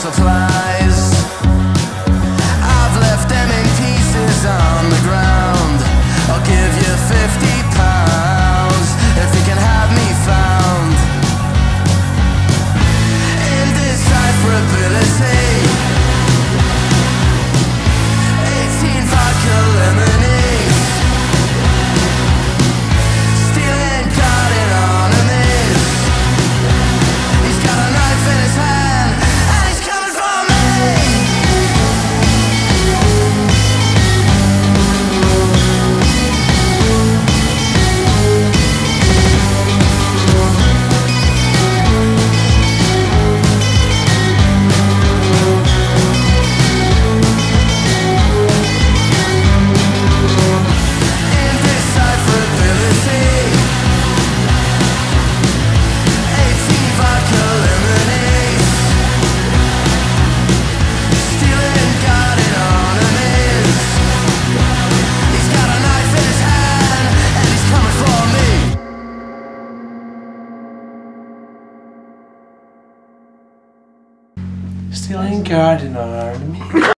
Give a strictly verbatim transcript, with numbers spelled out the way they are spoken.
supplies. I've left them in pieces on the ground. I'll give you fifty pounds if you can have me found. Indecipherability. Eighteen vodka lemonades. Stealing garden ornaments. He's got a knife in his hand and he's coming for me. Stealing garden ornaments.